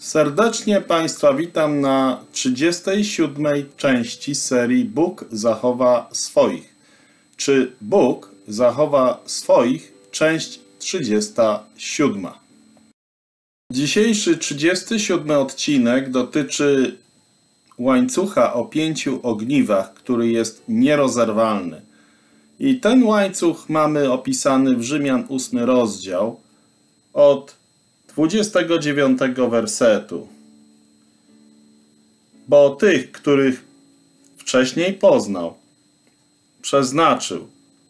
Serdecznie Państwa witam na 37. części serii Bóg zachowa swoich. Czy Bóg zachowa swoich? Część 37. Dzisiejszy 37 odcinek dotyczy łańcucha o 5 ogniwach, który jest nierozerwalny. I ten łańcuch mamy opisany w Rzymian 8 rozdział od 29 wersetu. Bo tych, których wcześniej poznał, przeznaczył,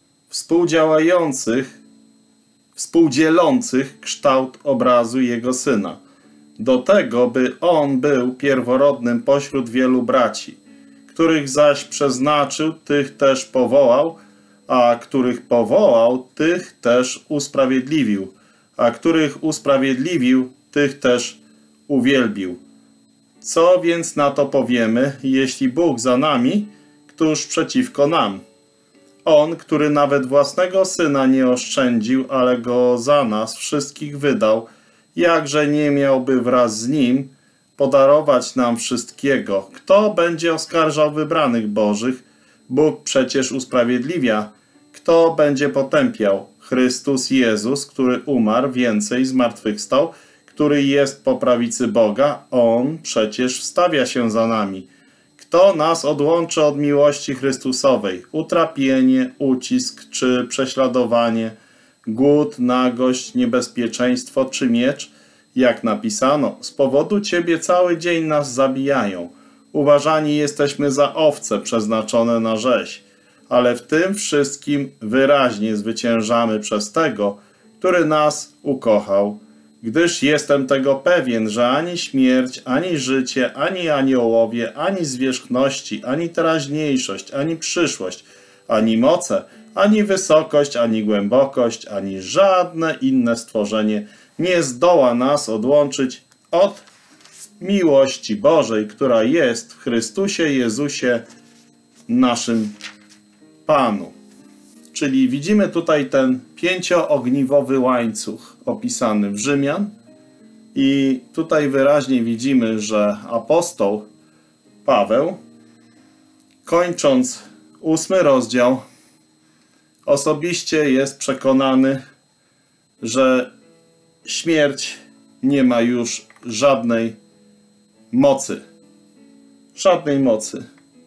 współdzielących kształt obrazu Jego Syna, do tego, by On był pierworodnym pośród wielu braci, których zaś przeznaczył, tych też powołał, a których powołał, tych też usprawiedliwił, a których usprawiedliwił, tych też uwielbił. Co więc na to powiemy, jeśli Bóg za nami, któż przeciwko nam? On, który nawet własnego Syna nie oszczędził, ale Go za nas wszystkich wydał, jakże nie miałby wraz z Nim podarować nam wszystkiego? Kto będzie oskarżał wybranych Bożych? Bóg przecież usprawiedliwia. Kto będzie potępiał? Chrystus Jezus, który umarł, więcej zmartwychwstał, który jest po prawicy Boga, On przecież wstawia się za nami. Kto nas odłączy od miłości Chrystusowej? Utrapienie, ucisk czy prześladowanie, głód, nagość, niebezpieczeństwo czy miecz? Jak napisano, z powodu Ciebie cały dzień nas zabijają. Uważani jesteśmy za owce przeznaczone na rzeź. Ale w tym wszystkim wyraźnie zwyciężamy przez Tego, który nas ukochał. Gdyż jestem tego pewien, że ani śmierć, ani życie, ani aniołowie, ani zwierzchności, ani teraźniejszość, ani przyszłość, ani moce, ani wysokość, ani głębokość, ani żadne inne stworzenie nie zdoła nas odłączyć od miłości Bożej, która jest w Chrystusie Jezusie, naszym Panu. Czyli widzimy tutaj ten 5-ogniwowy łańcuch opisany w Rzymian i tutaj wyraźnie widzimy, że apostoł Paweł, kończąc 8 rozdział, osobiście jest przekonany, że śmierć nie ma już żadnej mocy. Żadnej mocy.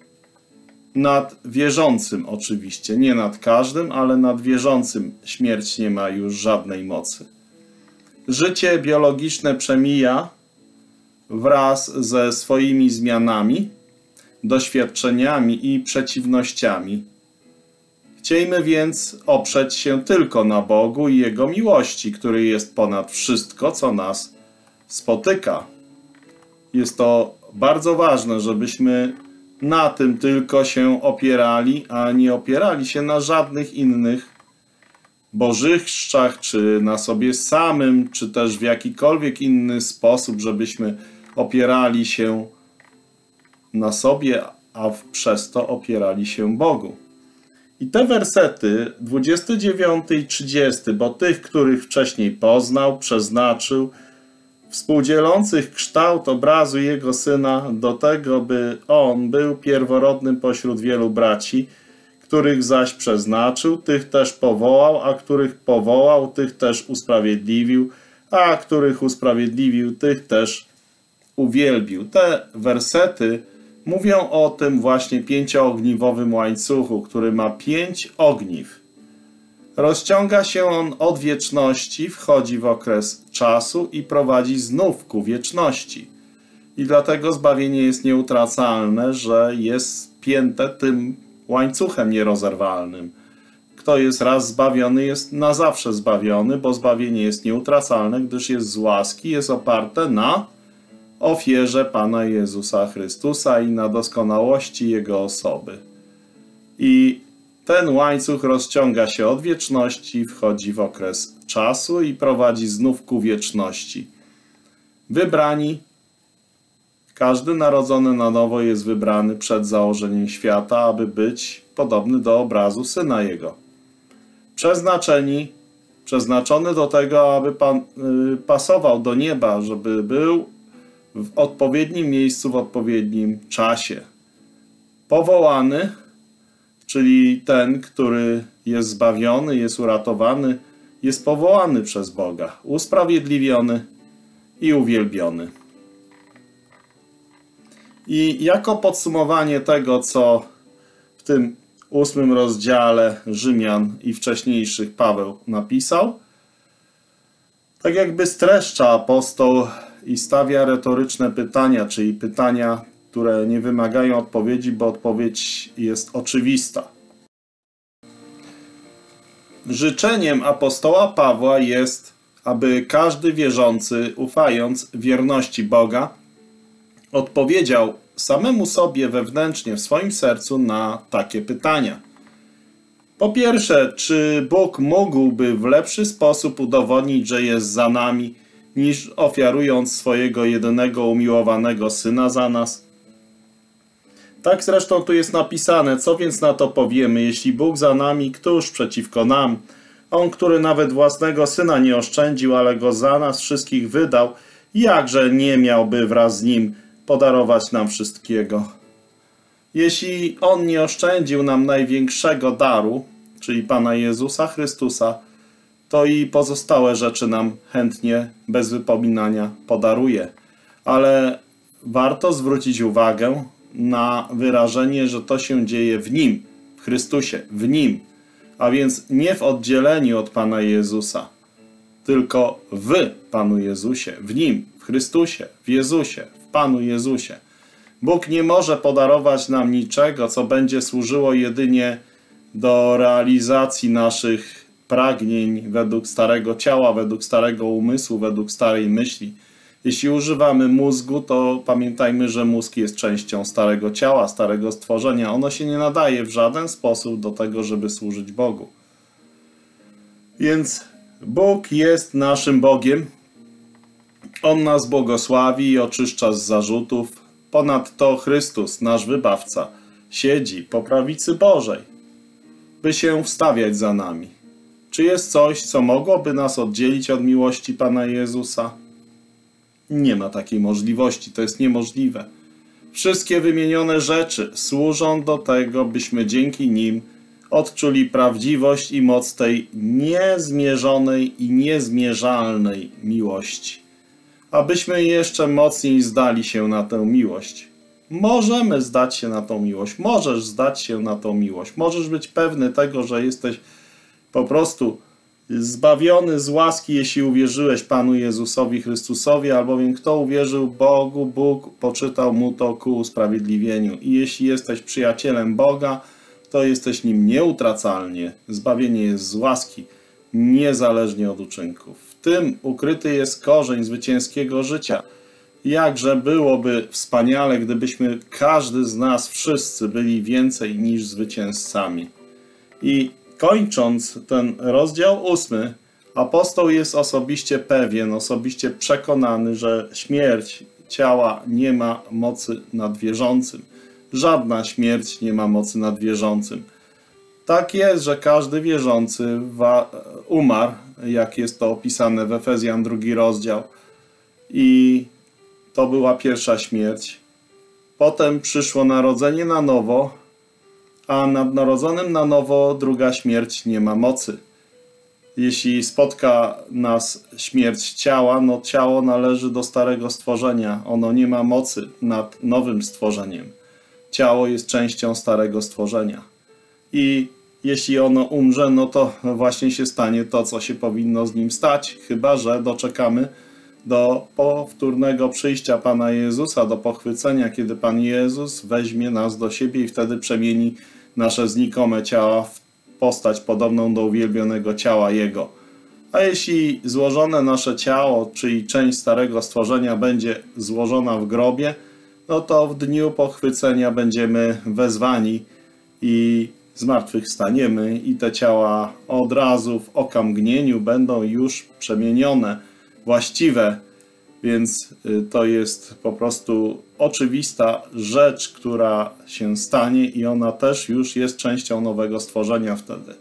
Nad wierzącym oczywiście, nie nad każdym, ale nad wierzącym śmierć nie ma już żadnej mocy. Życie biologiczne przemija wraz ze swoimi zmianami, doświadczeniami i przeciwnościami. Chciejmy więc oprzeć się tylko na Bogu i Jego miłości, który jest ponad wszystko, co nas spotyka. Jest to bardzo ważne, żebyśmy na tym tylko się opierali, a nie opierali się na żadnych innych bożyszczach, czy na sobie samym, czy też w jakikolwiek inny sposób, żebyśmy opierali się na sobie, a przez to opierali się Bogu. I te wersety 29 i 30, bo tych, których wcześniej poznał, przeznaczył, współdzielących kształt obrazu Jego Syna, do tego, by On był pierworodnym pośród wielu braci, których zaś przeznaczył, tych też powołał, a których powołał, tych też usprawiedliwił, a których usprawiedliwił, tych też uwielbił. Te wersety mówią o tym właśnie 5-ogniwowym łańcuchu, który ma 5 ogniw. Rozciąga się on od wieczności, wchodzi w okres czasu i prowadzi znów ku wieczności. I dlatego zbawienie jest nieutracalne, że jest spięte tym łańcuchem nierozerwalnym. Kto jest raz zbawiony, jest na zawsze zbawiony, bo zbawienie jest nieutracalne, gdyż jest z łaski, jest oparte na ofierze Pana Jezusa Chrystusa i na doskonałości Jego osoby. I ten łańcuch rozciąga się od wieczności, wchodzi w okres czasu i prowadzi znów ku wieczności. Wybrani, każdy narodzony na nowo jest wybrany przed założeniem świata, aby być podobny do obrazu Syna Jego. Przeznaczeni, przeznaczony do tego, aby pasował do nieba, żeby był w odpowiednim miejscu, w odpowiednim czasie. Powołany, czyli ten, który jest zbawiony, jest uratowany, jest powołany przez Boga, usprawiedliwiony i uwielbiony. I jako podsumowanie tego, co w tym 8 rozdziale Rzymian i wcześniejszych Paweł napisał, tak jakby streszcza apostoł i stawia retoryczne pytania, czyli pytania, które nie wymagają odpowiedzi, bo odpowiedź jest oczywista. Życzeniem apostoła Pawła jest, aby każdy wierzący, ufając wierności Boga, odpowiedział samemu sobie wewnętrznie w swoim sercu na takie pytania. Po pierwsze, czy Bóg mógłby w lepszy sposób udowodnić, że jest za nami, niż ofiarując swojego jedynego umiłowanego Syna za nas? Tak zresztą tu jest napisane, co więc na to powiemy, jeśli Bóg za nami, któż przeciwko nam? On, który nawet własnego Syna nie oszczędził, ale Go za nas wszystkich wydał, jakże nie miałby wraz z Nim podarować nam wszystkiego? Jeśli On nie oszczędził nam największego daru, czyli Pana Jezusa Chrystusa, to i pozostałe rzeczy nam chętnie, bez wypominania podaruje. Ale warto zwrócić uwagę na wyrażenie, że to się dzieje w Nim, w Chrystusie, w Nim. A więc nie w oddzieleniu od Pana Jezusa, tylko w Panu Jezusie, w Nim, w Chrystusie, w Jezusie, w Panu Jezusie. Bóg nie może podarować nam niczego, co będzie służyło jedynie do realizacji naszych pragnień według starego ciała, według starego umysłu, według starej myśli. Jeśli używamy mózgu, to pamiętajmy, że mózg jest częścią starego ciała, starego stworzenia. Ono się nie nadaje w żaden sposób do tego, żeby służyć Bogu. Więc Bóg jest naszym Bogiem. On nas błogosławi i oczyszcza z zarzutów. Ponadto Chrystus, nasz Wybawca, siedzi po prawicy Bożej, by się wstawiać za nami. Czy jest coś, co mogłoby nas oddzielić od miłości Pana Jezusa? Nie ma takiej możliwości, to jest niemożliwe. Wszystkie wymienione rzeczy służą do tego, byśmy dzięki nim odczuli prawdziwość i moc tej niezmierzonej i niezmierzalnej miłości. Abyśmy jeszcze mocniej zdali się na tę miłość. Możemy zdać się na tą miłość, możesz zdać się na tą miłość. Możesz być pewny tego, że jesteś po prostu zbawiony z łaski, jeśli uwierzyłeś Panu Jezusowi Chrystusowi, albowiem kto uwierzył Bogu, Bóg poczytał mu to ku usprawiedliwieniu. I jeśli jesteś przyjacielem Boga, to jesteś nim nieutracalnie. Zbawienie jest z łaski, niezależnie od uczynków. W tym ukryty jest korzeń zwycięskiego życia. Jakże byłoby wspaniale, gdybyśmy każdy z nas, wszyscy byli więcej niż zwycięzcami. I kończąc ten rozdział 8, apostoł jest osobiście pewien, osobiście przekonany, że śmierć ciała nie ma mocy nad wierzącym. Żadna śmierć nie ma mocy nad wierzącym. Tak jest, że każdy wierzący umarł, jak jest to opisane w Efezjan 2 rozdział. I to była pierwsza śmierć. Potem przyszło narodzenie na nowo, a nad narodzonym na nowo druga śmierć nie ma mocy. Jeśli spotka nas śmierć ciała, no ciało należy do starego stworzenia. Ono nie ma mocy nad nowym stworzeniem. Ciało jest częścią starego stworzenia. I jeśli ono umrze, no to właśnie się stanie to, co się powinno z nim stać, chyba że doczekamy do powtórnego przyjścia Pana Jezusa, do pochwycenia, kiedy Pan Jezus weźmie nas do siebie i wtedy przemieni nasze znikome ciała w postać podobną do uwielbionego ciała Jego. A jeśli złożone nasze ciało, czyli część starego stworzenia będzie złożona w grobie, no to w dniu pochwycenia będziemy wezwani i zmartwychwstaniemy i te ciała od razu w okamgnieniu będą już przemienione, właściwe, więc to jest po prostu oczywista rzecz, która się stanie i ona też już jest częścią nowego stworzenia wtedy.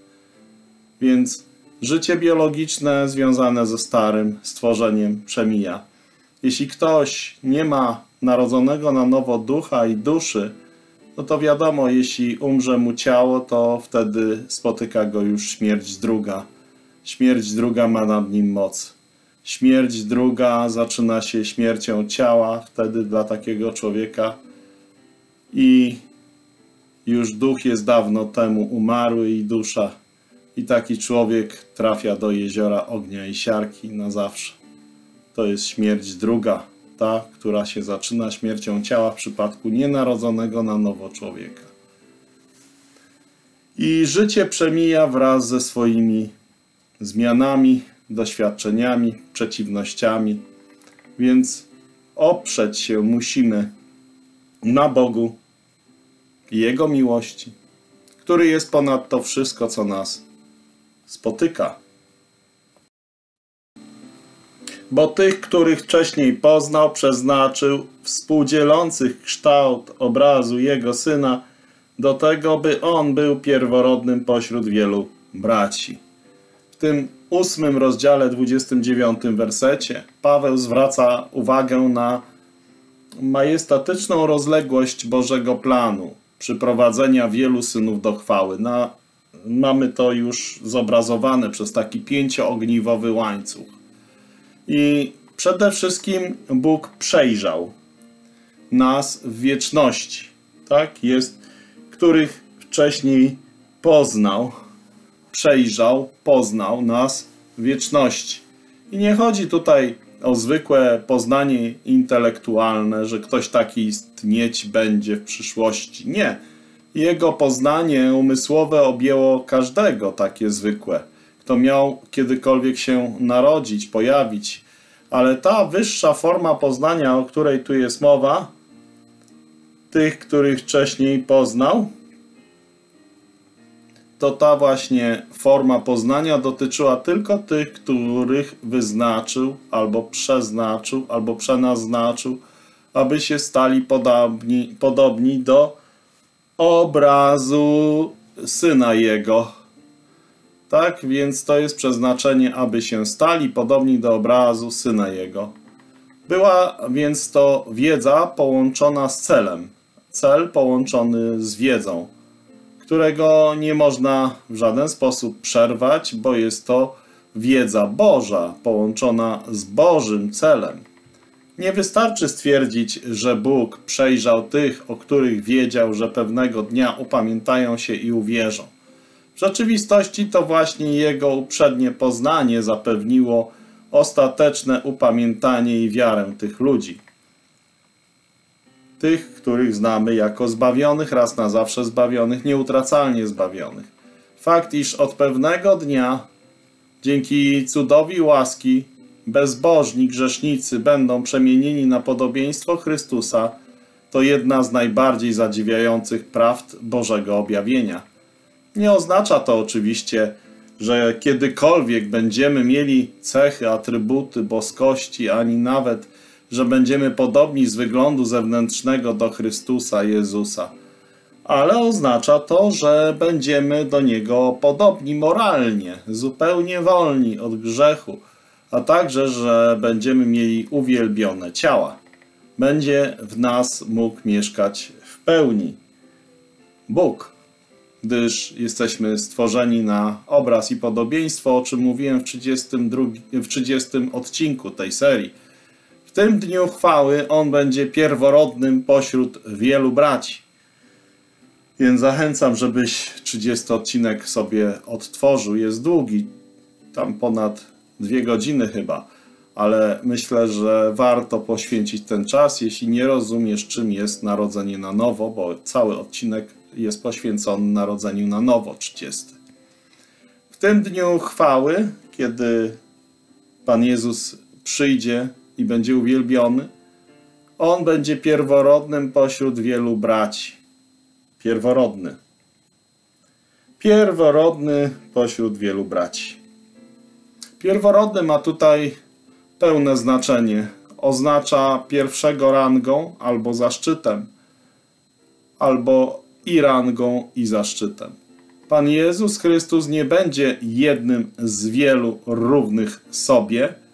Więc życie biologiczne związane ze starym stworzeniem przemija. Jeśli ktoś nie ma narodzonego na nowo ducha i duszy, no to wiadomo, jeśli umrze mu ciało, to wtedy spotyka go już śmierć druga. Śmierć druga ma nad nim moc. Śmierć druga zaczyna się śmiercią ciała wtedy dla takiego człowieka i już duch jest dawno temu umarły i dusza. I taki człowiek trafia do jeziora ognia i siarki na zawsze. To jest śmierć druga, ta, która się zaczyna śmiercią ciała w przypadku nienarodzonego na nowo człowieka. I życie przemija wraz ze swoimi zmianami, doświadczeniami, przeciwnościami, więc oprzeć się musimy na Bogu i Jego miłości, który jest ponad to wszystko, co nas spotyka. Bo tych, których wcześniej poznał, przeznaczył, współdzielących kształt obrazu Jego Syna, do tego, by On był pierworodnym pośród wielu braci. W tym 8 rozdziale, 29 wersecie, Paweł zwraca uwagę na majestatyczną rozległość Bożego planu przyprowadzenia wielu synów do chwały. Mamy to już zobrazowane przez taki 5-ogniwowy łańcuch. I przede wszystkim Bóg przejrzał nas w wieczności, tak? Których wcześniej poznał, przejrzał, poznał nas w wieczności. I nie chodzi tutaj o zwykłe poznanie intelektualne, że ktoś taki istnieć będzie w przyszłości. Nie. Jego poznanie umysłowe objęło każdego takie zwykłe, kto miał kiedykolwiek się narodzić, pojawić. Ale ta wyższa forma poznania, o której tu jest mowa, tych, których wcześniej poznał, to ta właśnie forma poznania dotyczyła tylko tych, których wyznaczył, albo przeznaczył, albo przenaznaczył, aby się stali podobni do obrazu Syna Jego. Tak, więc to jest przeznaczenie, aby się stali podobni do obrazu Syna Jego. Była więc to wiedza połączona z celem. Cel połączony z wiedzą, którego nie można w żaden sposób przerwać, bo jest to wiedza Boża połączona z Bożym celem. Nie wystarczy stwierdzić, że Bóg przejrzał tych, o których wiedział, że pewnego dnia upamiętają się i uwierzą. W rzeczywistości to właśnie Jego uprzednie poznanie zapewniło ostateczne upamiętanie i wiarę tych ludzi. Tych, których znamy jako zbawionych, raz na zawsze zbawionych, nieutracalnie zbawionych. Fakt, iż od pewnego dnia, dzięki cudowi łaski, bezbożni grzesznicy będą przemienieni na podobieństwo Chrystusa, to jedna z najbardziej zadziwiających prawd Bożego objawienia. Nie oznacza to oczywiście, że kiedykolwiek będziemy mieli cechy, atrybuty boskości, ani nawet, że będziemy podobni z wyglądu zewnętrznego do Chrystusa Jezusa. Ale oznacza to, że będziemy do Niego podobni moralnie, zupełnie wolni od grzechu, a także, że będziemy mieli uwielbione ciała. Będzie w nas mógł mieszkać w pełni Bóg, gdyż jesteśmy stworzeni na obraz i podobieństwo, o czym mówiłem w 30 odcinku tej serii. W tym dniu chwały On będzie pierworodnym pośród wielu braci. Więc zachęcam, żebyś 30 odcinek sobie odtworzył. Jest długi, tam ponad 2 godziny chyba, ale myślę, że warto poświęcić ten czas, jeśli nie rozumiesz, czym jest narodzenie na nowo, bo cały odcinek jest poświęcony narodzeniu na nowo, 30. W tym dniu chwały, kiedy Pan Jezus przyjdzie i będzie uwielbiony, On będzie pierworodnym pośród wielu braci. Pierworodny. Pierworodny pośród wielu braci. Pierworodny ma tutaj pełne znaczenie. Oznacza pierwszego rangą albo zaszczytem, albo i rangą i zaszczytem. Pan Jezus Chrystus nie będzie jednym z wielu równych sobie,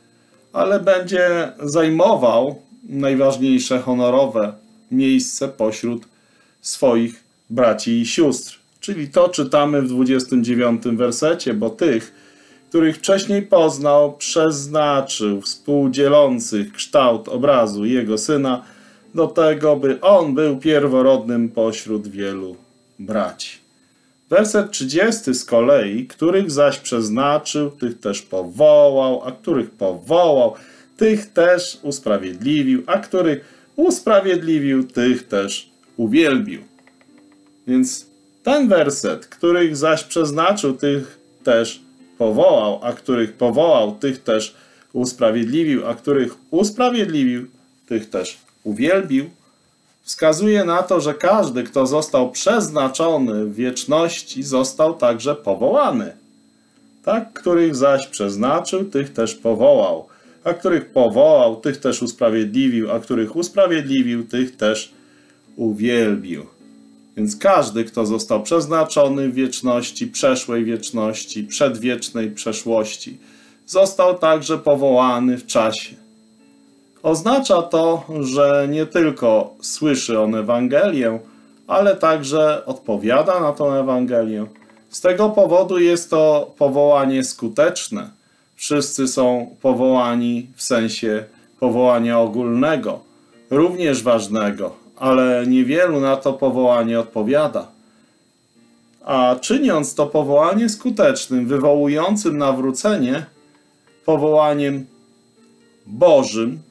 ale będzie zajmował najważniejsze honorowe miejsce pośród swoich braci i sióstr. Czyli to czytamy w 29 wersecie, bo tych, których wcześniej poznał, przeznaczył współdzielących kształt obrazu Jego Syna, do tego, by On był pierworodnym pośród wielu braci. Werset 30 z kolei, których zaś przeznaczył, tych też powołał, a których powołał, tych też usprawiedliwił, a których usprawiedliwił, tych też uwielbił. Więc ten werset, których zaś przeznaczył, tych też powołał, a których powołał, tych też usprawiedliwił, a których usprawiedliwił, tych też uwielbił, wskazuje na to, że każdy, kto został przeznaczony w wieczności, został także powołany. Tak, których zaś przeznaczył, tych też powołał, a których powołał, tych też usprawiedliwił, a których usprawiedliwił, tych też uwielbił. Więc każdy, kto został przeznaczony w wieczności, przeszłej wieczności, przedwiecznej przeszłości, został także powołany w czasie. Oznacza to, że nie tylko słyszy on Ewangelię, ale także odpowiada na tą Ewangelię. Z tego powodu jest to powołanie skuteczne. Wszyscy są powołani w sensie powołania ogólnego, również ważnego, ale niewielu na to powołanie odpowiada. A czyniąc to powołanie skutecznym, wywołującym nawrócenie, powołaniem Bożym,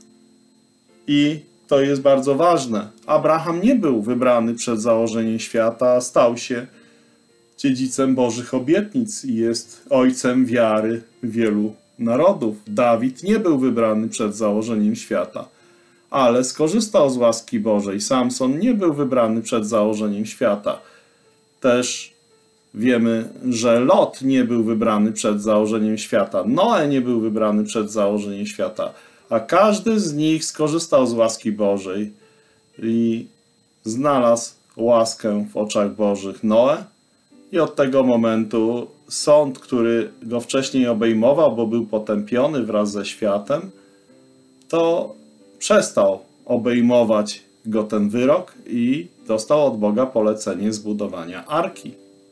i to jest bardzo ważne, Abraham nie był wybrany przed założeniem świata, a stał się dziedzicem Bożych obietnic i jest ojcem wiary wielu narodów. Dawid nie był wybrany przed założeniem świata, ale skorzystał z łaski Bożej. Samson nie był wybrany przed założeniem świata. Też wiemy, że Lot nie był wybrany przed założeniem świata. Noe nie był wybrany przed założeniem świata. A każdy z nich skorzystał z łaski Bożej i znalazł łaskę w oczach Bożych. Noe i od tego momentu sąd, który go wcześniej obejmował, bo był potępiony wraz ze światem, to przestał obejmować go ten wyrok i dostał od Boga polecenie zbudowania arki.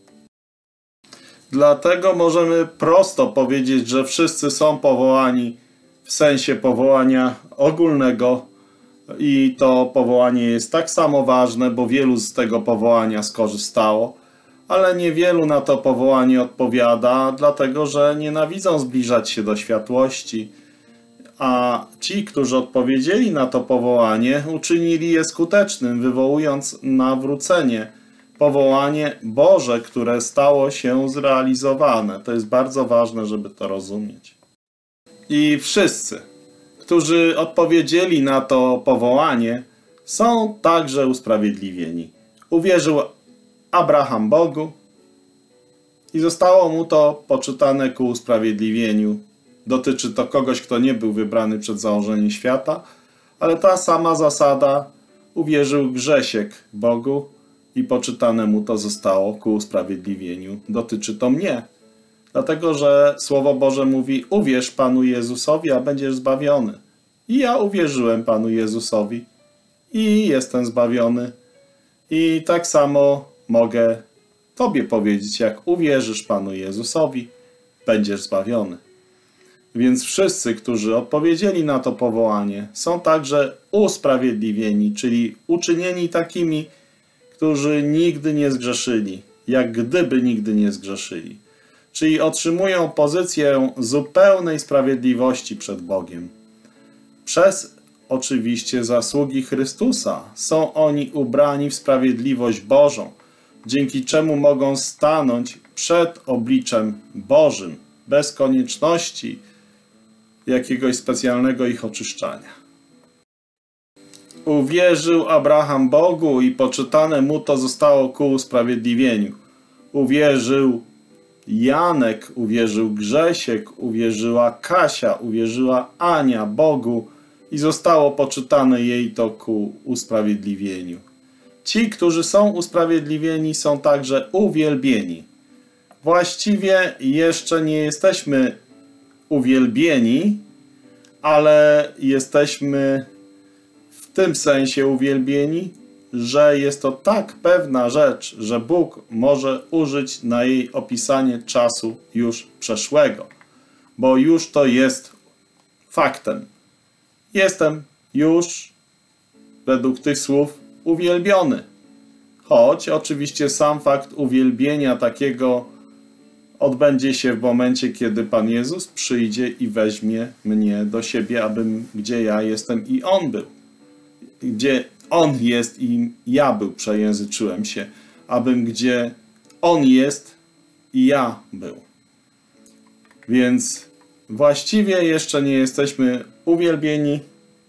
Dlatego możemy prosto powiedzieć, że wszyscy są powołani w sensie powołania ogólnego i to powołanie jest tak samo ważne, bo wielu z tego powołania skorzystało, ale niewielu na to powołanie odpowiada, dlatego że nienawidzą zbliżać się do światłości, a ci, którzy odpowiedzieli na to powołanie, uczynili je skutecznym, wywołując nawrócenie, powołanie Boże, które stało się zrealizowane. To jest bardzo ważne, żeby to rozumieć. I wszyscy, którzy odpowiedzieli na to powołanie, są także usprawiedliwieni. Uwierzył Abraham Bogu i zostało mu to poczytane ku usprawiedliwieniu. Dotyczy to kogoś, kto nie był wybrany przed założeniem świata, ale ta sama zasada: uwierzył Grzesiek Bogu i poczytane mu to zostało ku usprawiedliwieniu. Dotyczy to mnie. Dlatego, że Słowo Boże mówi: uwierz Panu Jezusowi, a będziesz zbawiony. I ja uwierzyłem Panu Jezusowi i jestem zbawiony. I tak samo mogę Tobie powiedzieć: jak uwierzysz Panu Jezusowi, będziesz zbawiony. Więc wszyscy, którzy odpowiedzieli na to powołanie, są także usprawiedliwieni, czyli uczynieni takimi, którzy nigdy nie zgrzeszyli, jak gdyby nigdy nie zgrzeszyli. Czyli otrzymują pozycję zupełnej sprawiedliwości przed Bogiem. Przez oczywiście zasługi Chrystusa są oni ubrani w sprawiedliwość Bożą, dzięki czemu mogą stanąć przed obliczem Bożym, bez konieczności jakiegoś specjalnego ich oczyszczania. Uwierzył Abraham Bogu i poczytane mu to zostało ku usprawiedliwieniu. Uwierzył Janek, uwierzył Grzesiek, uwierzyła Kasia, uwierzyła Ania Bogu i zostało poczytane jej to ku usprawiedliwieniu. Ci, którzy są usprawiedliwieni, są także uwielbieni. Właściwie jeszcze nie jesteśmy uwielbieni, ale jesteśmy w tym sensie uwielbieni, że jest to tak pewna rzecz, że Bóg może użyć na jej opisanie czasu już przeszłego, bo już to jest faktem. Jestem już według tych słów uwielbiony. Choć oczywiście sam fakt uwielbienia takiego odbędzie się w momencie, kiedy Pan Jezus przyjdzie i weźmie mnie do siebie, abym gdzie ja jestem i On był. Gdzie On jest i ja był, przejęzyczyłem się, abym gdzie On jest i ja był. Więc właściwie jeszcze nie jesteśmy uwielbieni,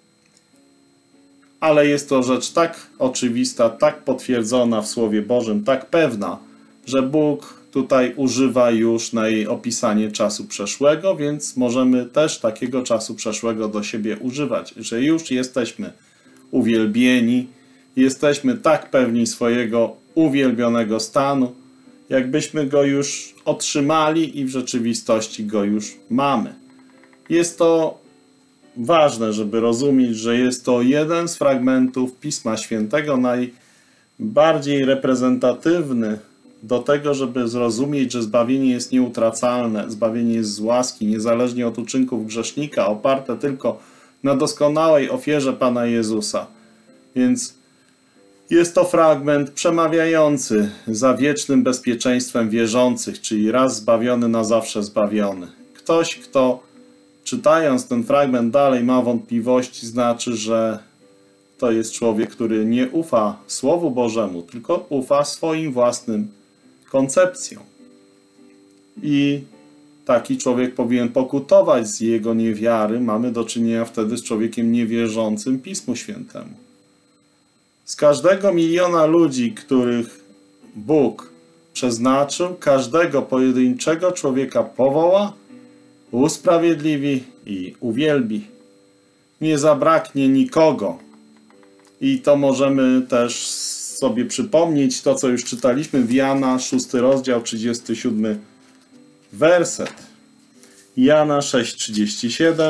ale jest to rzecz tak oczywista, tak potwierdzona w Słowie Bożym, tak pewna, że Bóg tutaj używa już na jej opisanie czasu przeszłego, więc możemy też takiego czasu przeszłego do siebie używać, że już jesteśmy uwielbieni, jesteśmy tak pewni swojego uwielbionego stanu, jakbyśmy go już otrzymali i w rzeczywistości go już mamy. Jest to ważne, żeby rozumieć, że jest to jeden z fragmentów Pisma Świętego, najbardziej reprezentatywny do tego, żeby zrozumieć, że zbawienie jest nieutracalne, zbawienie jest z łaski, niezależnie od uczynków grzesznika, oparte tylko na doskonałej ofierze Pana Jezusa. Więc jest to fragment przemawiający za wiecznym bezpieczeństwem wierzących, czyli raz zbawiony, na zawsze zbawiony. Ktoś, kto czytając ten fragment dalej ma wątpliwości, znaczy, że to jest człowiek, który nie ufa Słowu Bożemu, tylko ufa swoim własnym koncepcjom. I taki człowiek powinien pokutować z jego niewiary. Mamy do czynienia wtedy z człowiekiem niewierzącym Pismu Świętemu. Z każdego miliona ludzi, których Bóg przeznaczył, każdego pojedynczego człowieka powoła, usprawiedliwi i uwielbi. Nie zabraknie nikogo. I to możemy też sobie przypomnieć to, co już czytaliśmy w Jana 6 rozdział 37 werset. Jana 6:37.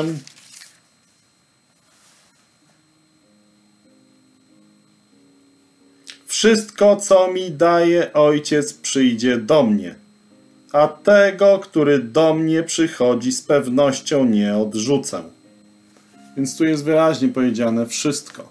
Wszystko, co mi daje Ojciec, przyjdzie do mnie, a tego, który do mnie przychodzi, z pewnością nie odrzucę. Więc tu jest wyraźnie powiedziane wszystko.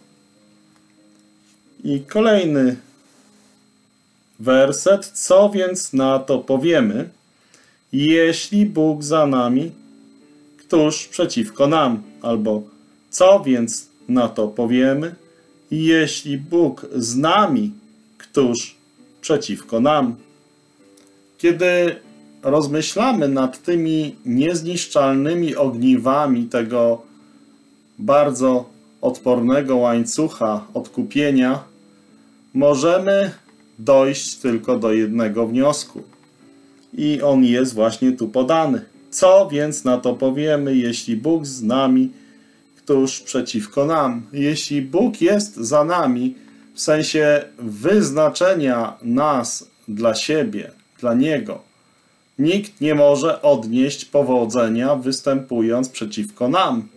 I kolejny werset. Co więc na to powiemy? Jeśli Bóg za nami, któż przeciwko nam? Albo co więc na to powiemy? Jeśli Bóg z nami, któż przeciwko nam? Kiedy rozmyślamy nad tymi niezniszczalnymi ogniwami tego bardzo odpornego łańcucha odkupienia, możemy dojść tylko do jednego wniosku. I on jest właśnie tu podany. Co więc na to powiemy, jeśli Bóg z nami, któż przeciwko nam? Jeśli Bóg jest za nami, w sensie wyznaczenia nas dla siebie, dla Niego, nikt nie może odnieść powodzenia, występując przeciwko nam.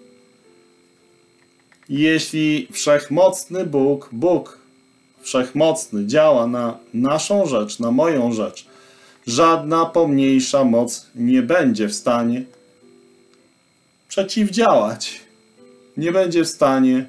Jeśli wszechmocny Bóg wszechmocny działa na naszą rzecz, na moją rzecz, żadna pomniejsza moc nie będzie w stanie przeciwdziałać. Nie będzie w stanie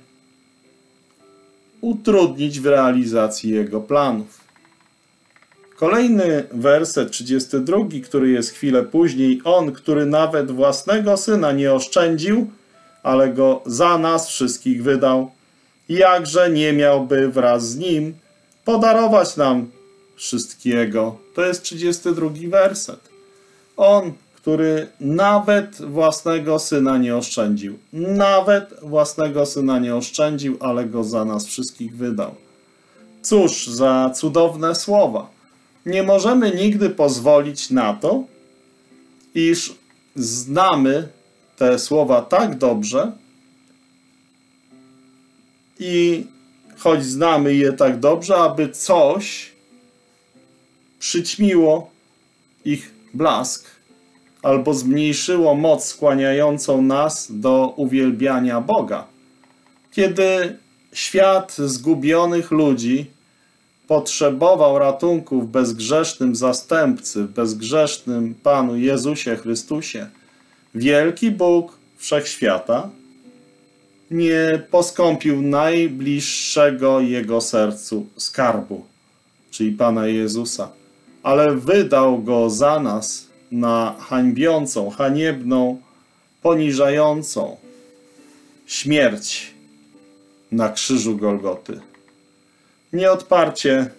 utrudnić w realizacji Jego planów. Kolejny werset, 32, który jest chwilę później. On, który nawet własnego Syna nie oszczędził, ale Go za nas wszystkich wydał, jakże nie miałby wraz z Nim podarować nam wszystkiego. To jest 32 werset. On, który nawet własnego Syna nie oszczędził. Nawet własnego Syna nie oszczędził, ale Go za nas wszystkich wydał. Cóż za cudowne słowa. Nie możemy nigdy pozwolić na to, iż znamy te słowa tak dobrze i choć znamy je tak dobrze, aby coś przyćmiło ich blask, albo zmniejszyło moc skłaniającą nas do uwielbiania Boga. Kiedy świat zgubionych ludzi potrzebował ratunku w bezgrzesznym zastępcy, w bezgrzesznym Panu Jezusie Chrystusie, wielki Bóg Wszechświata nie poskąpił najbliższego Jego sercu skarbu, czyli Pana Jezusa, ale wydał Go za nas na hańbiącą, haniebną, poniżającą śmierć na krzyżu Golgoty. Nieodparcie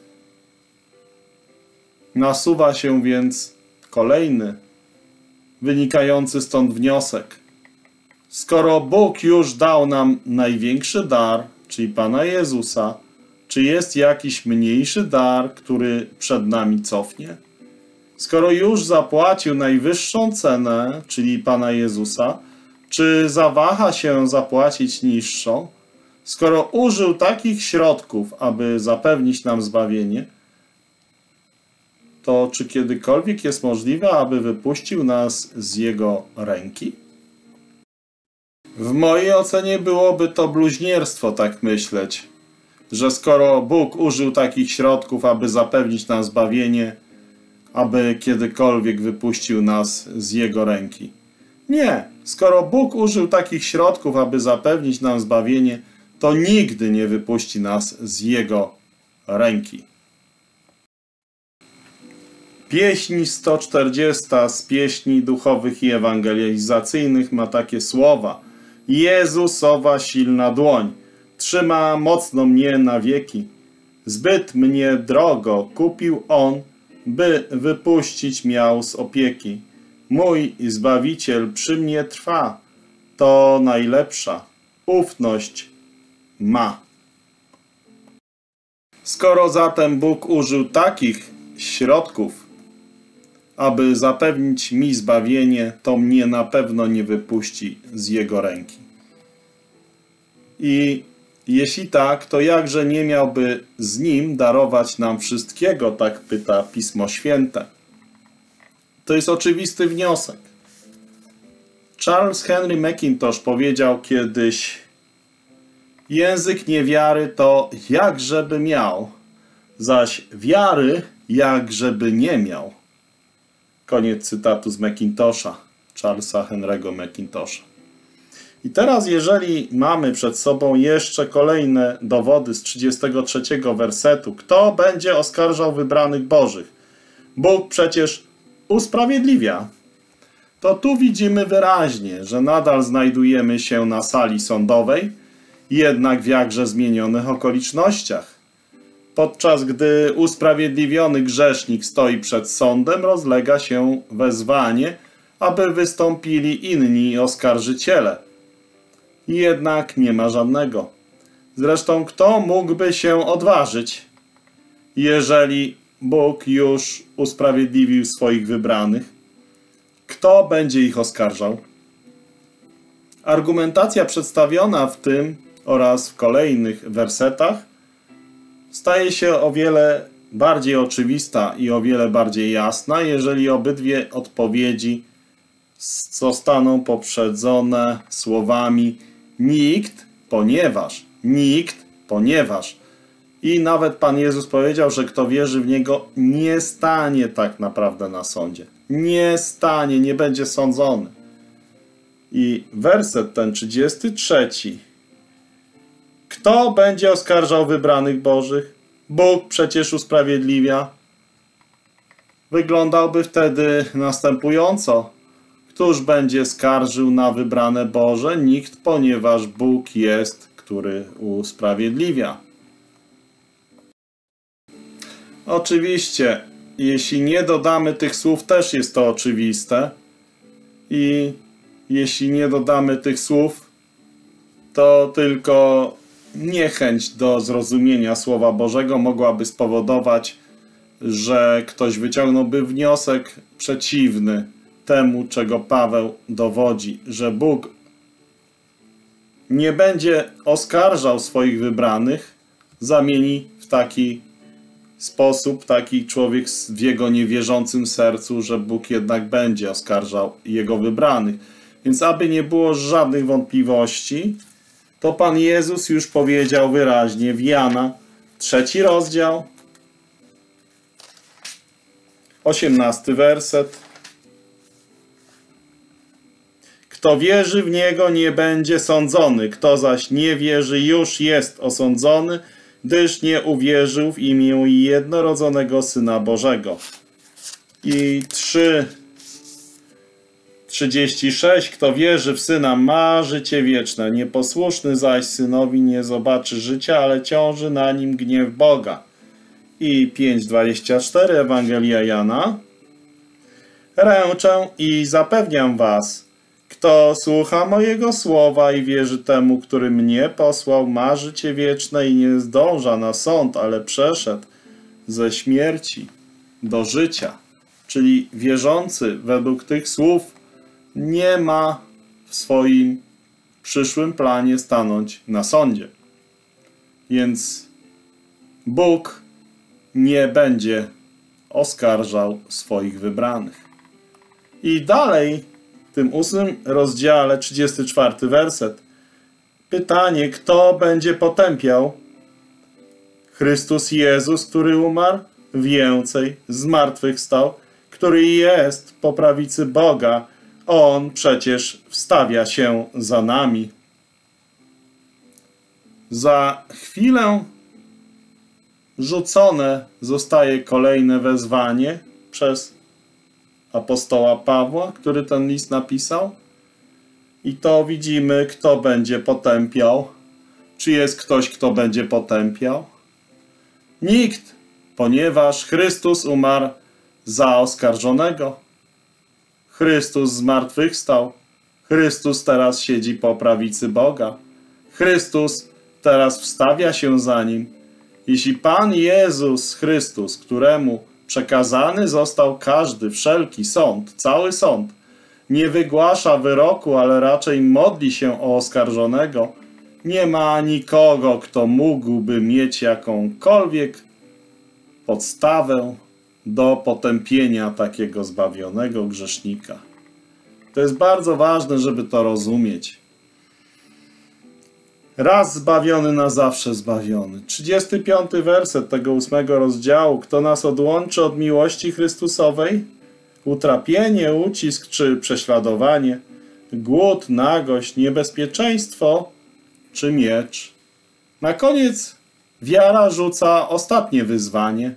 nasuwa się więc kolejny, wynikający stąd wniosek. Skoro Bóg już dał nam największy dar, czyli Pana Jezusa, czy jest jakiś mniejszy dar, który przed nami cofnie? Skoro już zapłacił najwyższą cenę, czyli Pana Jezusa, czy zawaha się zapłacić niższą? Skoro użył takich środków, aby zapewnić nam zbawienie, to czy kiedykolwiek jest możliwe, aby wypuścił nas z Jego ręki? W mojej ocenie byłoby to bluźnierstwo tak myśleć, że skoro Bóg użył takich środków, aby zapewnić nam zbawienie, aby kiedykolwiek wypuścił nas z Jego ręki. Nie, skoro Bóg użył takich środków, aby zapewnić nam zbawienie, to nigdy nie wypuści nas z Jego ręki. Pieśń 140 z pieśni duchowych i ewangelizacyjnych ma takie słowa. Jezusowa silna dłoń trzyma mocno mnie na wieki. Zbyt mnie drogo kupił On, by wypuścić miał z opieki. Mój Zbawiciel przy mnie trwa, to najlepsza ufność ma. Skoro zatem Bóg użył takich środków, aby zapewnić mi zbawienie, to mnie na pewno nie wypuści z Jego ręki. I jeśli tak, to jakże nie miałby z Nim darować nam wszystkiego, tak pyta Pismo Święte. To jest oczywisty wniosek. Charles Henry Mackintosh powiedział kiedyś: język niewiary to jakżeby miał, zaś wiary jakżeby nie miał. Koniec cytatu z Mackintosha, Charlesa Henry'ego Mackintosha. I teraz, jeżeli mamy przed sobą jeszcze kolejne dowody z 33 wersetu, kto będzie oskarżał wybranych Bożych? Bóg przecież usprawiedliwia. To tu widzimy wyraźnie, że nadal znajdujemy się na sali sądowej, jednak w jakże zmienionych okolicznościach. Podczas gdy usprawiedliwiony grzesznik stoi przed sądem, rozlega się wezwanie, aby wystąpili inni oskarżyciele. Jednak nie ma żadnego. Zresztą kto mógłby się odważyć, jeżeli Bóg już usprawiedliwił swoich wybranych? Kto będzie ich oskarżał? Argumentacja przedstawiona w tym oraz w kolejnych wersetach staje się o wiele bardziej oczywista i o wiele bardziej jasna, jeżeli obydwie odpowiedzi zostaną poprzedzone słowami nikt, ponieważ. I nawet Pan Jezus powiedział, że kto wierzy w Niego, nie stanie tak naprawdę na sądzie. Nie stanie, nie będzie sądzony. I werset ten 33. Kto będzie oskarżał wybranych Bożych? Bóg przecież usprawiedliwia. Wyglądałby wtedy następująco. Któż będzie skarżył na wybrane Boże? Nikt, ponieważ Bóg jest, który usprawiedliwia. Oczywiście, jeśli nie dodamy tych słów, też jest to oczywiste. I jeśli nie dodamy tych słów, to tylko niechęć do zrozumienia Słowa Bożego mogłaby spowodować, że ktoś wyciągnąłby wniosek przeciwny temu, czego Paweł dowodzi, że Bóg nie będzie oskarżał swoich wybranych, zamieni w taki sposób taki człowiek w jego niewierzącym sercu, że Bóg jednak będzie oskarżał jego wybranych. Więc aby nie było żadnych wątpliwości, to Pan Jezus już powiedział wyraźnie w Jana, 3 rozdział, 18 werset. Kto wierzy w Niego, nie będzie sądzony. Kto zaś nie wierzy, już jest osądzony, gdyż nie uwierzył w imię jednorodzonego Syna Bożego. I 3:36. Kto wierzy w Syna, ma życie wieczne. Nieposłuszny zaś Synowi nie zobaczy życia, ale ciąży na nim gniew Boga. I 5:24. Ewangelia Jana. Ręczę i zapewniam was, kto słucha mojego słowa i wierzy temu, który mnie posłał, ma życie wieczne i nie zdąża na sąd, ale przeszedł ze śmierci do życia. Czyli wierzący według tych słów nie ma w swoim przyszłym planie stanąć na sądzie. Więc Bóg nie będzie oskarżał swoich wybranych. I dalej w tym 8 rozdziale, 34 werset. Pytanie, kto będzie potępiał? Chrystus Jezus, który umarł? Więcej, zmartwychwstał, który jest po prawicy Boga. On przecież wstawia się za nami. Za chwilę rzucone zostaje kolejne wezwanie przez apostoła Pawła, który ten list napisał. I to widzimy, kto będzie potępiał. Czy jest ktoś, kto będzie potępiał? Nikt, ponieważ Chrystus umarł za oskarżonego. Chrystus zmartwychwstał. Chrystus teraz siedzi po prawicy Boga. Chrystus teraz wstawia się za nim. Jeśli Pan Jezus Chrystus, któremu przekazany został każdy, wszelki sąd, cały sąd, nie wygłasza wyroku, ale raczej modli się o oskarżonego, nie ma nikogo, kto mógłby mieć jakąkolwiek podstawę do potępienia takiego zbawionego grzesznika. To jest bardzo ważne, żeby to rozumieć. Raz zbawiony, na zawsze zbawiony. 35 werset tego 8 rozdziału. Kto nas odłączy od miłości Chrystusowej? Utrapienie, ucisk czy prześladowanie, głód, nagość, niebezpieczeństwo czy miecz. Na koniec wiara rzuca ostatnie wyzwanie.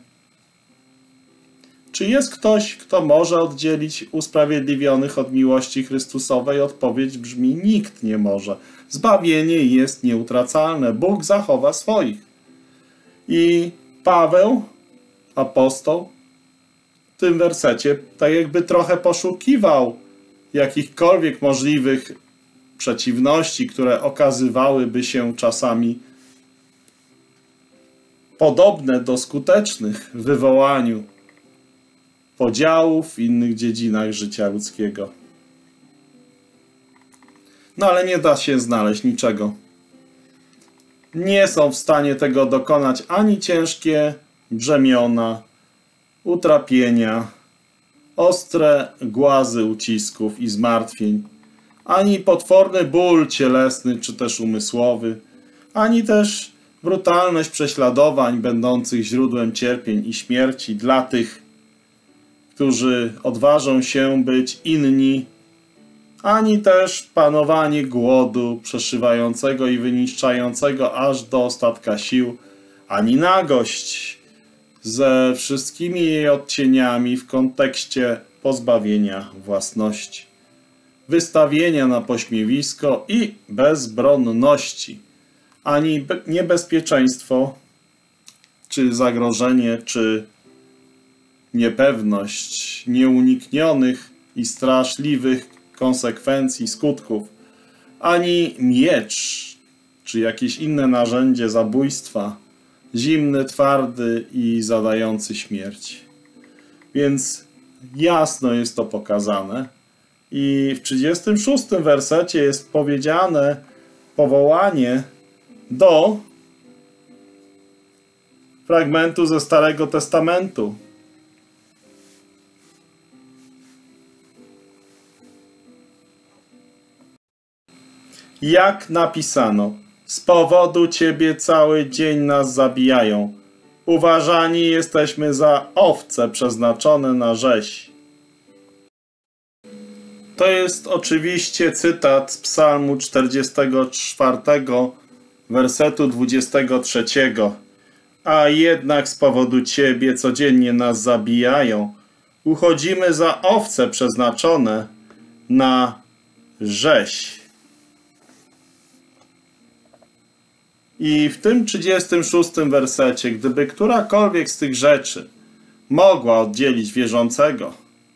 Czy jest ktoś, kto może oddzielić usprawiedliwionych od miłości Chrystusowej? Odpowiedź brzmi: nikt nie może. Zbawienie jest nieutracalne. Bóg zachowa swoich. I Paweł, apostoł, w tym wersecie tak jakby trochę poszukiwał jakichkolwiek możliwych przeciwności, które okazywałyby się czasami podobne do skutecznych w wywołaniu podziałów w innych dziedzinach życia ludzkiego. No ale nie da się znaleźć niczego. Nie są w stanie tego dokonać ani ciężkie brzemiona, utrapienia, ostre głazy ucisków i zmartwień, ani potworny ból cielesny czy też umysłowy, ani też brutalność prześladowań będących źródłem cierpień i śmierci dla tych, którzy odważą się być inni, ani też panowanie głodu przeszywającego i wyniszczającego aż do ostatka sił, ani nagość ze wszystkimi jej odcieniami w kontekście pozbawienia własności, wystawienia na pośmiewisko i bezbronności, ani niebezpieczeństwo, czy zagrożenie, czy niepewność nieuniknionych i straszliwych konsekwencji, skutków, ani miecz, czy jakieś inne narzędzie zabójstwa, zimny, twardy i zadający śmierć. Więc jasno jest to pokazane. I w 36 wersecie jest powiedziane powołanie do fragmentu ze Starego Testamentu. Jak napisano: z powodu Ciebie cały dzień nas zabijają. Uważani jesteśmy za owce przeznaczone na rzeź. To jest oczywiście cytat z Psalmu 44, wersetu 23. A jednak z powodu Ciebie codziennie nas zabijają. Uchodzimy za owce przeznaczone na rzeź. I w tym 36 wersecie, gdyby którakolwiek z tych rzeczy mogła oddzielić wierzącego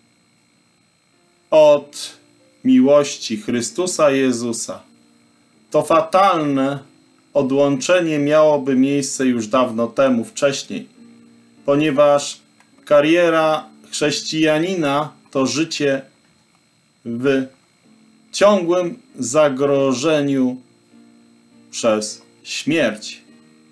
od miłości Chrystusa Jezusa, to fatalne odłączenie miałoby miejsce już dawno temu, wcześniej, ponieważ kariera chrześcijanina to życie w ciągłym zagrożeniu przez śmierć.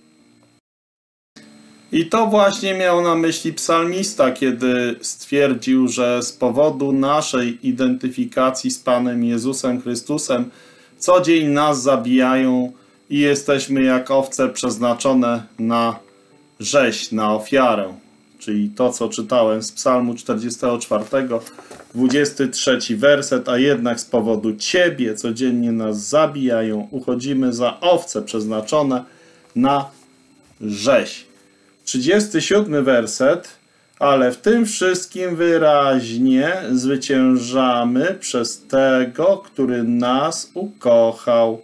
I to właśnie miał na myśli psalmista, kiedy stwierdził, że z powodu naszej identyfikacji z Panem Jezusem Chrystusem co dzień nas zabijają i jesteśmy jak owce przeznaczone na rzeź, na ofiarę. Czyli to, co czytałem z Psalmu 44, 23 werset, a jednak z powodu Ciebie codziennie nas zabijają, uchodzimy za owce przeznaczone na rzeź. 37 werset, ale w tym wszystkim wyraźnie zwyciężamy przez Tego, który nas ukochał.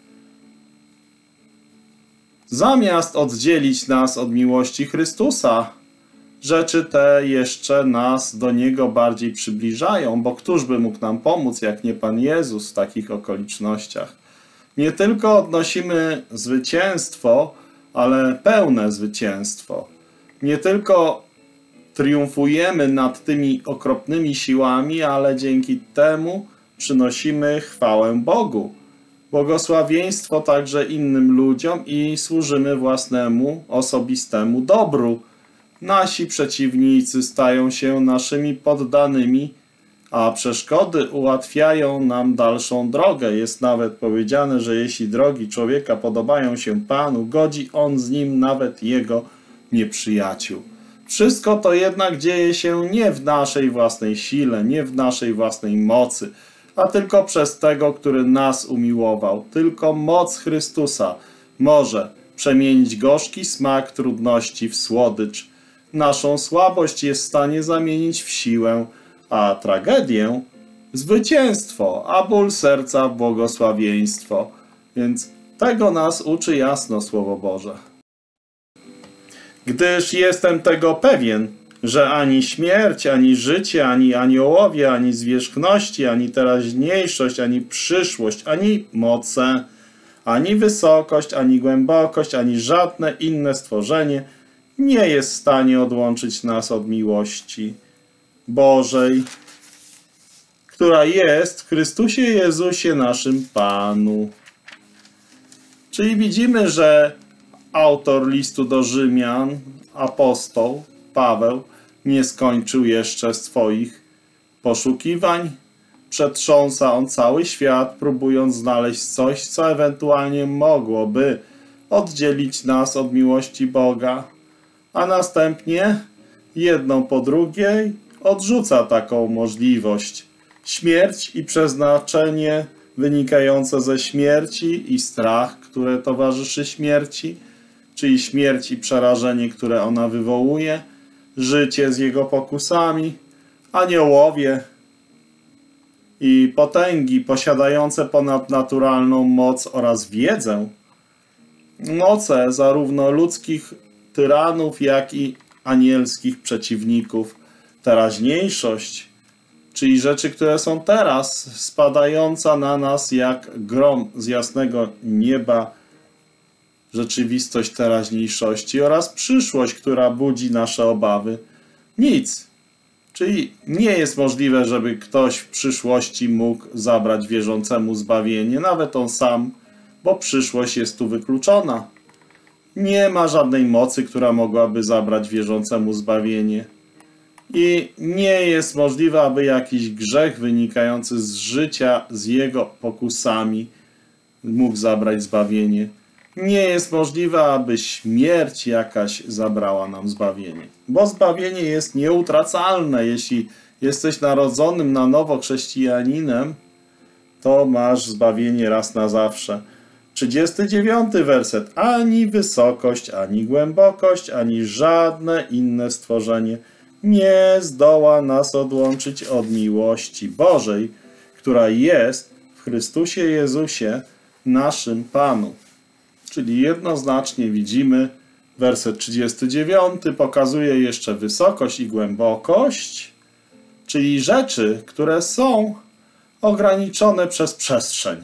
Zamiast oddzielić nas od miłości Chrystusa, rzeczy te jeszcze nas do Niego bardziej przybliżają, bo któż by mógł nam pomóc, jak nie Pan Jezus w takich okolicznościach? Nie tylko odnosimy zwycięstwo, ale pełne zwycięstwo. Nie tylko triumfujemy nad tymi okropnymi siłami, ale dzięki temu przynosimy chwałę Bogu, błogosławieństwo także innym ludziom i służymy własnemu, osobistemu dobru. Nasi przeciwnicy stają się naszymi poddanymi, a przeszkody ułatwiają nam dalszą drogę. Jest nawet powiedziane, że jeśli drogi człowieka podobają się Panu, godzi On z nim nawet jego nieprzyjaciół. Wszystko to jednak dzieje się nie w naszej własnej sile, nie w naszej własnej mocy, a tylko przez Tego, który nas umiłował. Tylko moc Chrystusa może przemienić gorzki smak trudności w słodycz. Naszą słabość jest w stanie zamienić w siłę, a tragedię w zwycięstwo, a ból serca w błogosławieństwo. Więc tego nas uczy jasno Słowo Boże. Gdyż jestem tego pewien, że ani śmierć, ani życie, ani aniołowie, ani zwierzchności, ani teraźniejszość, ani przyszłość, ani moce, ani wysokość, ani głębokość, ani żadne inne stworzenie nie jest w stanie odłączyć nas od miłości Bożej, która jest w Chrystusie Jezusie naszym Panu. Czyli widzimy, że autor listu do Rzymian, apostoł Paweł, nie skończył jeszcze swoich poszukiwań. Przetrząsa on cały świat, próbując znaleźć coś, co ewentualnie mogłoby oddzielić nas od miłości Boga, a następnie jedną po drugiej odrzuca taką możliwość. Śmierć i przeznaczenie wynikające ze śmierci i strach, które towarzyszy śmierci, czyli śmierć i przerażenie, które ona wywołuje, życie z jego pokusami, aniołowie i potęgi posiadające ponadnaturalną moc oraz wiedzę, moce zarówno ludzkich tyranów, jak i anielskich przeciwników, teraźniejszość, czyli rzeczy, które są teraz, spadająca na nas jak grom z jasnego nieba, rzeczywistość teraźniejszości oraz przyszłość, która budzi nasze obawy. Nic. Czyli nie jest możliwe, żeby ktoś w przyszłości mógł zabrać wierzącemu zbawienie, nawet on sam, bo przyszłość jest tu wykluczona. Nie ma żadnej mocy, która mogłaby zabrać wierzącemu zbawienie. I nie jest możliwe, aby jakiś grzech wynikający z życia, z jego pokusami mógł zabrać zbawienie. Nie jest możliwe, aby śmierć jakaś zabrała nam zbawienie. Bo zbawienie jest nieutracalne. Jeśli jesteś narodzonym na nowo chrześcijaninem, to masz zbawienie raz na zawsze. 39 werset. Ani wysokość, ani głębokość, ani żadne inne stworzenie nie zdoła nas odłączyć od miłości Bożej, która jest w Chrystusie Jezusie, naszym Panu. Czyli jednoznacznie widzimy, werset 39 pokazuje jeszcze wysokość i głębokość, czyli rzeczy, które są ograniczone przez przestrzeń.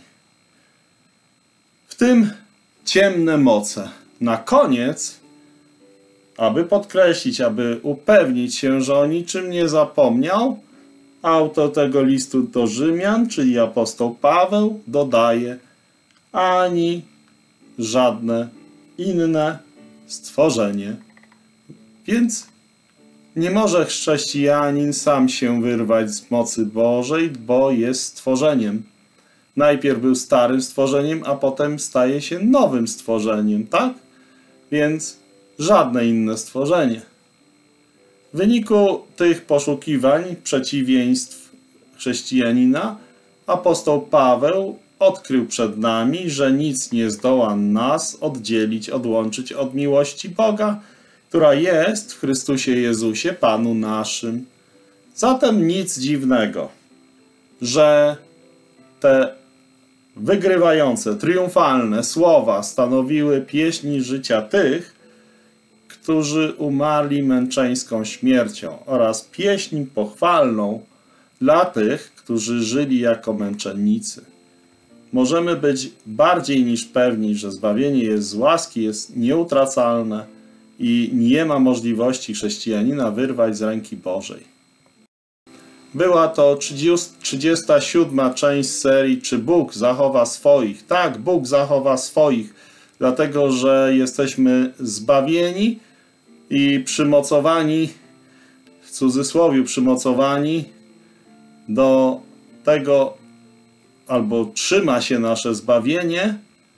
W tym ciemne moce. Na koniec, aby podkreślić, aby upewnić się, że o niczym nie zapomniał, autor tego listu do Rzymian, czyli apostoł Paweł, dodaje: ani żadne inne stworzenie. Więc nie może chrześcijanin sam się wyrwać z mocy Bożej, bo jest stworzeniem. Najpierw był starym stworzeniem, a potem staje się nowym stworzeniem, tak? Więc żadne inne stworzenie. W wyniku tych poszukiwań przeciwieństw chrześcijanina, apostoł Paweł odkrył przed nami, że nic nie zdoła nas oddzielić, odłączyć od miłości Boga, która jest w Chrystusie Jezusie, Panu naszym. Zatem nic dziwnego, że te wygrywające, triumfalne słowa stanowiły pieśni życia tych, którzy umarli męczeńską śmiercią, oraz pieśń pochwalną dla tych, którzy żyli jako męczennicy. Możemy być bardziej niż pewni, że zbawienie jest z łaski, jest nieutracalne i nie ma możliwości chrześcijanina wyrwać z ręki Bożej. Była to 37. część serii Czy Bóg zachowa swoich? Tak, Bóg zachowa swoich, dlatego że jesteśmy zbawieni i przymocowani, w cudzysłowie przymocowani do tego, albo trzyma się nasze zbawienie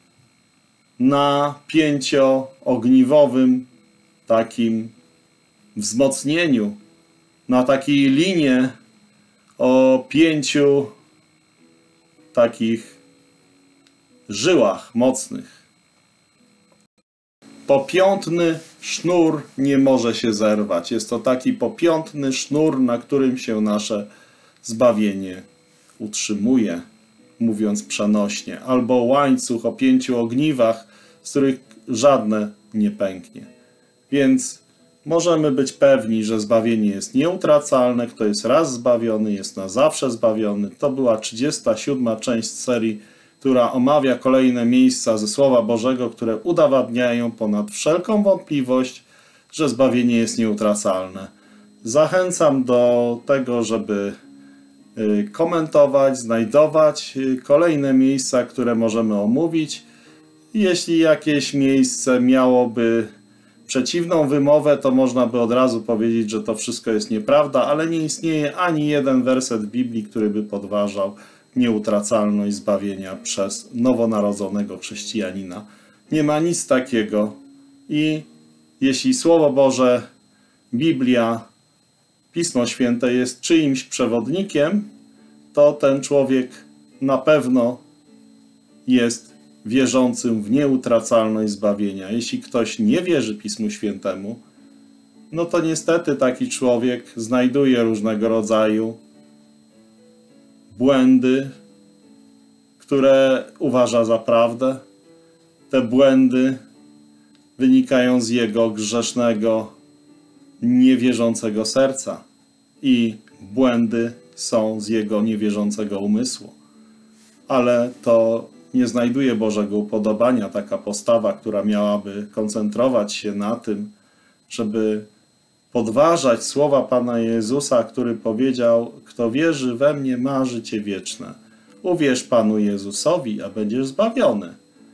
na pięcioogniwowym takim wzmocnieniu, na takiej linie o 5 takich żyłach mocnych. Popiętny sznur nie może się zerwać. Jest to taki popiętny sznur, na którym się nasze zbawienie utrzymuje, mówiąc przenośnie, albo łańcuch o 5 ogniwach, z których żadne nie pęknie. Więc możemy być pewni, że zbawienie jest nieutracalne. Kto jest raz zbawiony, jest na zawsze zbawiony. To była 37. część serii, która omawia kolejne miejsca ze Słowa Bożego, które udowadniają ponad wszelką wątpliwość, że zbawienie jest nieutracalne. Zachęcam do tego, żeby komentować, znajdować kolejne miejsca, które możemy omówić. Jeśli jakieś miejsce miałoby przeciwną wymowę, to można by od razu powiedzieć, że to wszystko jest nieprawda, ale nie istnieje ani jeden werset Biblii, który by podważał nieutracalność zbawienia przez nowonarodzonego chrześcijanina. Nie ma nic takiego i jeśli Słowo Boże, Biblia, Pismo Święte jest czyimś przewodnikiem, to ten człowiek na pewno jest wierzącym w nieutracalność zbawienia. Jeśli ktoś nie wierzy Pismu Świętemu, no to niestety taki człowiek znajduje różnego rodzaju błędy, które uważa za prawdę. Te błędy wynikają z jego grzesznego, niewierzącego serca i błędy są z jego niewierzącego umysłu. Ale to nie znajduje Bożego upodobania taka postawa, która miałaby koncentrować się na tym, żeby podważać słowa Pana Jezusa, który powiedział: kto wierzy we mnie, ma życie wieczne. Uwierz Panu Jezusowi, a będziesz zbawiony.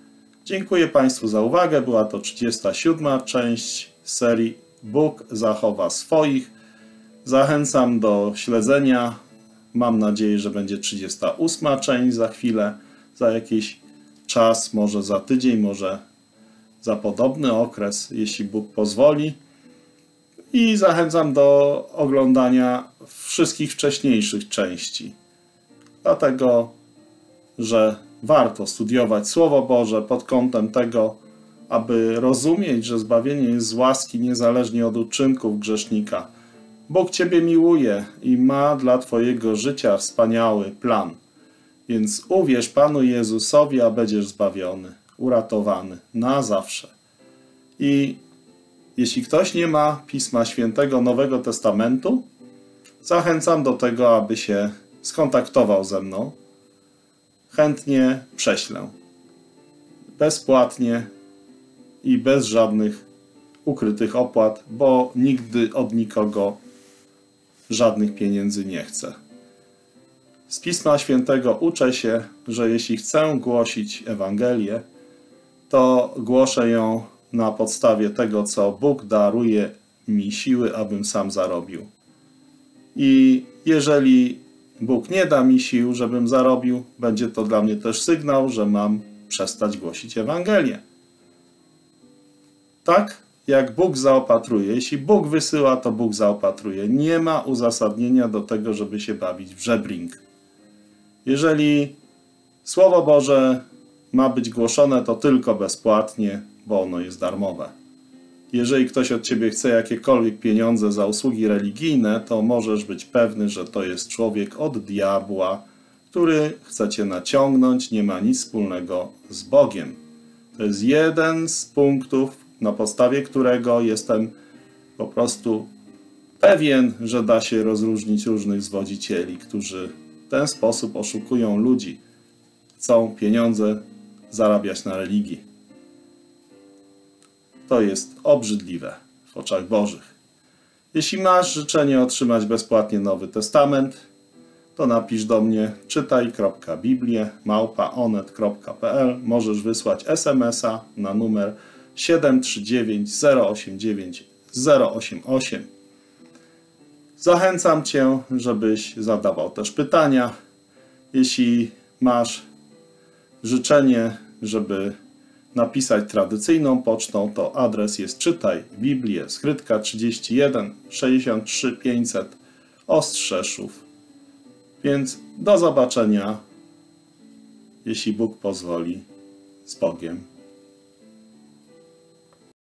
Dziękuję Państwu za uwagę. Była to 37. część serii Bóg zachowa swoich. Zachęcam do śledzenia. Mam nadzieję, że będzie 38. część za chwilę, za jakiś czas, może za tydzień, może za podobny okres, jeśli Bóg pozwoli. I zachęcam do oglądania wszystkich wcześniejszych części. Dlatego, że warto studiować Słowo Boże pod kątem tego, aby rozumieć, że zbawienie jest z łaski niezależnie od uczynków grzesznika. Bóg Ciebie miłuje i ma dla Twojego życia wspaniały plan. Więc uwierz Panu Jezusowi, a będziesz zbawiony, uratowany na zawsze. I jeśli ktoś nie ma Pisma Świętego Nowego Testamentu, zachęcam do tego, aby się skontaktował ze mną. Chętnie prześlę. Bezpłatnie i bez żadnych ukrytych opłat, bo nigdy od nikogo żadnych pieniędzy nie chcę. Z Pisma Świętego uczę się, że jeśli chcę głosić Ewangelię, to głoszę ją na podstawie tego, co Bóg daruje mi siły, abym sam zarobił. I jeżeli Bóg nie da mi sił, żebym zarobił, będzie to dla mnie też sygnał, że mam przestać głosić Ewangelię. Tak jak Bóg zaopatruje. Jeśli Bóg wysyła, to Bóg zaopatruje. Nie ma uzasadnienia do tego, żeby się bawić w żebring. Jeżeli Słowo Boże ma być głoszone, to tylko bezpłatnie, bo ono jest darmowe. Jeżeli ktoś od Ciebie chce jakiekolwiek pieniądze za usługi religijne, to możesz być pewny, że to jest człowiek od diabła, który chce Cię naciągnąć, nie ma nic wspólnego z Bogiem. To jest jeden z punktów, na podstawie którego jestem po prostu pewien, że da się rozróżnić różnych zwodzicieli, którzy w ten sposób oszukują ludzi. Chcą pieniądze zarabiać na religii. To jest obrzydliwe w oczach Bożych. Jeśli masz życzenie otrzymać bezpłatnie Nowy Testament, to napisz do mnie czytaj.biblię@onet.pl. Możesz wysłać SMS-a na numer 739 089 088. Zachęcam Cię, żebyś zadawał też pytania. Jeśli masz życzenie, żeby napisać tradycyjną pocztą, to adres jest Czytaj Biblię, skrytka 31 63 500 Ostrzeszów. Więc do zobaczenia, jeśli Bóg pozwoli, z Bogiem.